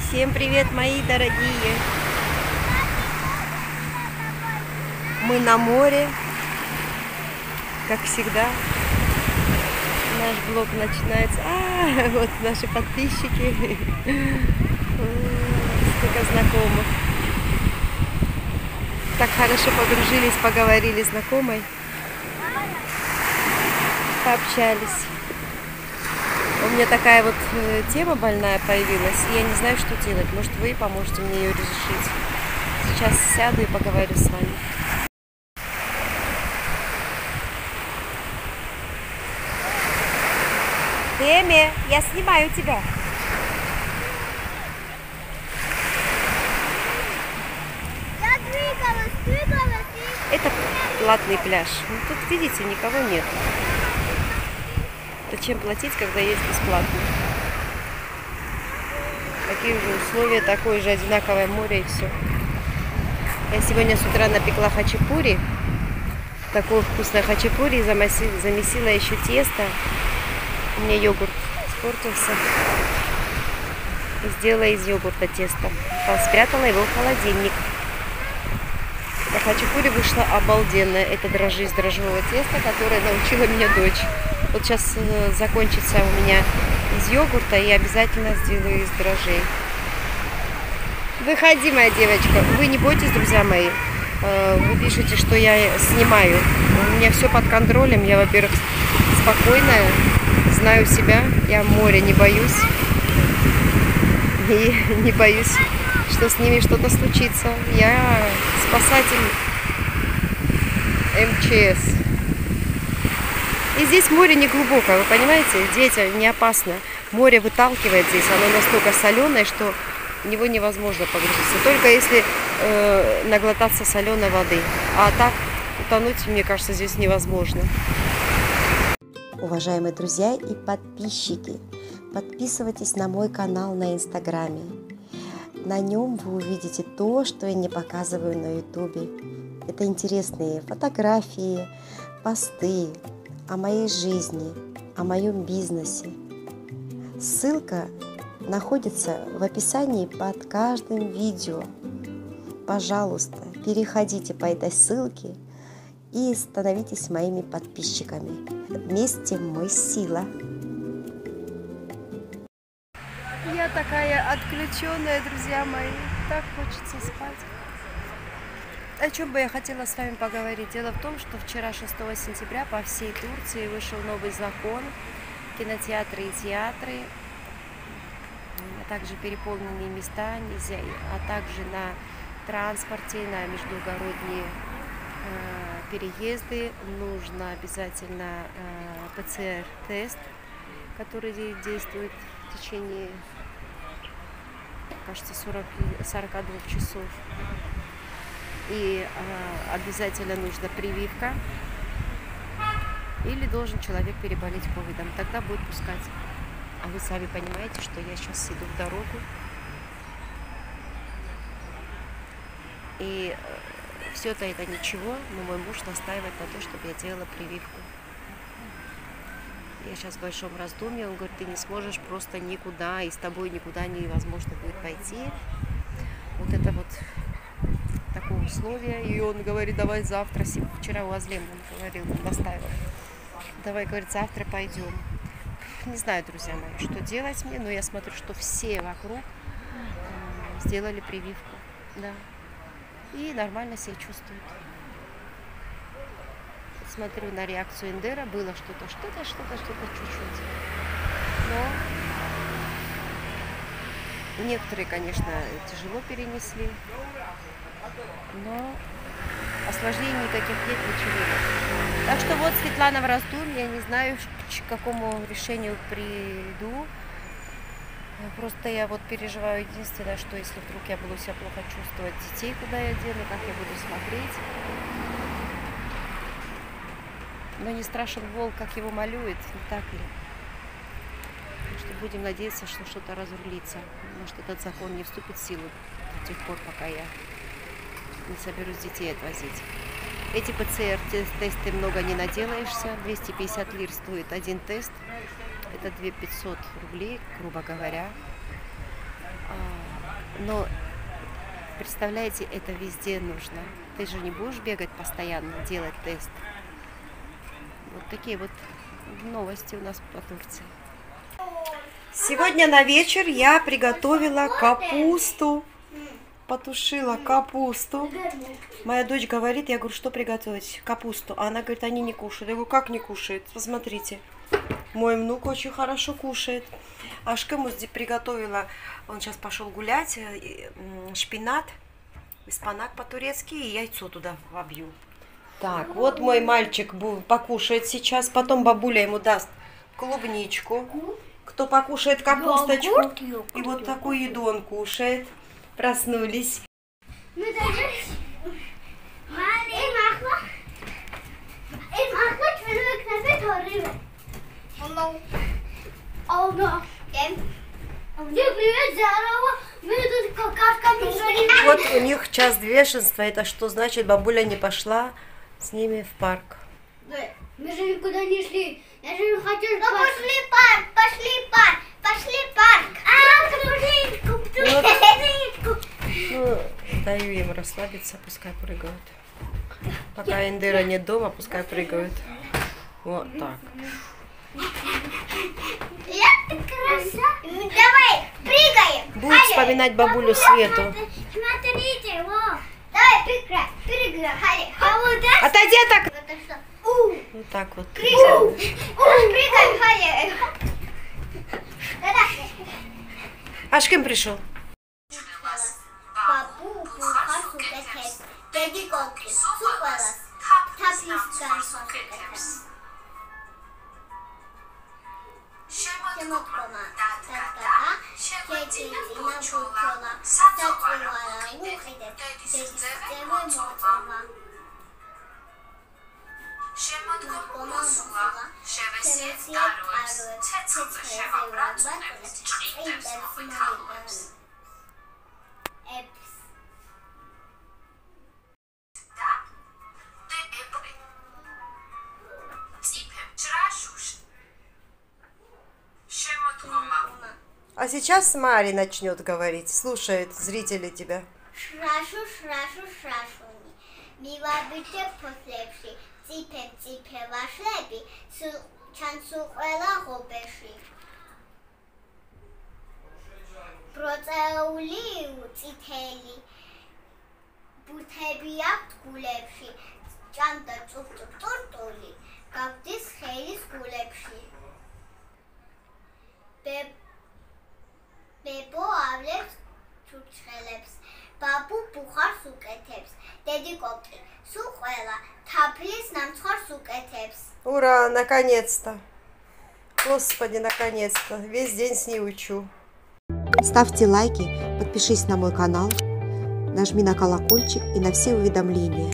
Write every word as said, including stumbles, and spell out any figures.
Всем привет, мои дорогие! Мы на море, как всегда. Наш блог начинается. А, вот наши подписчики. Сколько знакомых. Так хорошо подружились, поговорили с знакомой. Пообщались. У меня такая вот тема больная появилась, и я не знаю, что делать. Может, вы поможете мне ее разрешить. Сейчас сяду и поговорю с вами. Эми, я снимаю тебя. Я двигалась, двигалась. Это платный пляж. Ну, тут, видите, никого нет. Зачем платить, когда есть бесплатно? Такие же условия, такое же одинаковое море и все. Я сегодня с утра напекла хачапури. Такое вкусное хачапури. Замесила, замесила еще тесто. У меня йогурт испортился. И сделала из йогурта тесто. Спрятала его в холодильник. А хачапури вышла обалденная. Это дрожжи из дрожжевого теста, которое научила меня дочь. Вот сейчас э, закончится у меня из йогурта, и обязательно сделаю из дрожжей. Выходи, моя девочка. Вы не бойтесь, друзья мои. Э, вы пишете, что я снимаю. У меня все под контролем. Я, во-первых, спокойная, знаю себя. Я моря не боюсь. И не боюсь, что с ними что-то случится. Я спасатель эм че эс. И здесь море не глубокое, вы понимаете? Дети, не опасно. Море выталкивает здесь, оно настолько соленое, что в него невозможно погрузиться. Только если э, наглотаться соленой воды. А так утонуть, мне кажется, здесь невозможно. Уважаемые друзья и подписчики, подписывайтесь на мой канал на Инстаграме. На нем вы увидите то, что я не показываю на Ютубе. Это интересные фотографии, посты о моей жизни, о моем бизнесе. Ссылка находится в описании под каждым видео. Пожалуйста, переходите по этой ссылке и становитесь моими подписчиками. Вместе мы сила. Я такая отключенная, друзья мои. Так хочется спать. О чем бы я хотела с вами поговорить? Дело в том, что вчера, шестого сентября, по всей Турции вышел новый закон. Кинотеатры и театры, а также переполненные места, нельзя, а также на транспорте, на междугородние э, переезды нужно обязательно э, пэ цэ эр-тест, который действует в течение, кажется, сорока двух часов. И э, обязательно нужна прививка, или должен человек переболеть ковидом, тогда будет пускать. А вы сами понимаете, что я сейчас иду в дорогу, и э, все это, это ничего, но мой муж настаивает на то, чтобы я делала прививку. Я сейчас в большом раздумье, он говорит, ты не сможешь просто никуда, и с тобой никуда невозможно будет пойти. Вот это вот такое условие, и он говорит, давай завтра, вчера у Азлем он говорил, настаивал, давай, говорит, завтра пойдем. Не знаю, друзья мои, что делать мне, но я смотрю, что все вокруг э, сделали прививку, да, и нормально себя чувствуют. Смотрю на реакцию Эндера, было что-то, что-то, что-то, что-то чуть-чуть, но некоторые, конечно, тяжело перенесли. Но осложнений никаких нет, ничего нет. Так что вот Светлана в раздумье, я не знаю, к какому решению приду. Просто я вот переживаю единственное, что если вдруг я буду себя плохо чувствовать, детей куда я дену, как я буду смотреть. Но не страшен волк, как его малюет, не так ли? Так что будем надеяться, что что-то разрулится. Может, этот закон не вступит в силу до тех пор, пока я не соберусь детей отвозить. Эти пэ цэ эр-тесты много не наделаешься. двести пятьдесят лир стоит один тест. Это две тысячи пятьсот рублей, грубо говоря. Но, представляете, это везде нужно. Ты же не будешь бегать постоянно, делать тест. Вот такие вот новости у нас по Турции. Сегодня на вечер я приготовила капусту. Потушила капусту. Моя дочь говорит, я говорю, что приготовить? Капусту. А она говорит, они не кушают. Я говорю, как не кушают? Посмотрите. Мой внук очень хорошо кушает. Ашкем приготовила, он сейчас пошел гулять, шпинат, испанак по-турецки и яйцо туда вобью. Так, вот мой мальчик покушает сейчас, потом бабуля ему даст клубничку. Кто покушает капусточку, и вот такую еду он кушает. Проснулись. Вот у них час бешенства. Это что значит, бабуля не пошла с ними в парк. Мы же никуда не шли. Я же не хотела. Ну пошли в парк, пошли в парк, пошли в парк. А, клубничку, ну, даю им расслабиться, пускай прыгают. Пока Индира нет дома, пускай прыгают. Вот так. Давай, прыгаем. Будет вспоминать бабулю Свету. Смотрите, вот. Давай, прыгай, прыгай, Хари. А вот это... Отойди так. Это что? У. Вот так вот. Прыгай. У, прыгай, Хари. Ашкем пришел. Папу, пуха, сукатес. Деди коки, сухвалас. Таплискан, сукатес. Темоткома, татата, чечина, букола, сатвала, ухидет, дедистемы мотома. Моткома мокола, темесиет арует, цецхезе вабатане, интерсималиган. Эпс. А сейчас Мари начнет говорить. Слушают зрители тебя. Шрашу, шрашу, шрашуни. Мивабите послепши. Ципем, ципе вашлеби. Чансуэла гобеши. Процеули цители. Бутеби акт гулепши. Чанда цуцу тортоли. Гавдис хелис гулепши. Бебо ავლებს ჩურჩხელებს, ბაბუ ბუხარს უკეთებს, დედი კოპი სულ ყველა თაფლის ნამცხარს უკეთებს. Ура, наконец-то! Господи, наконец-то! Весь день с ней учу. Ставьте лайки, подпишись на мой канал, нажми на колокольчик и на все уведомления.